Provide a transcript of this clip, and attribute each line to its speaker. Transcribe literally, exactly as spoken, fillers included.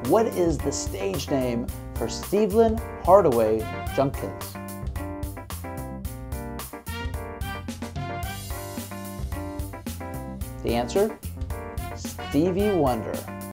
Speaker 1: What is the stage name for Stevland Hardaway Judkins? The answer? Stevie Wonder.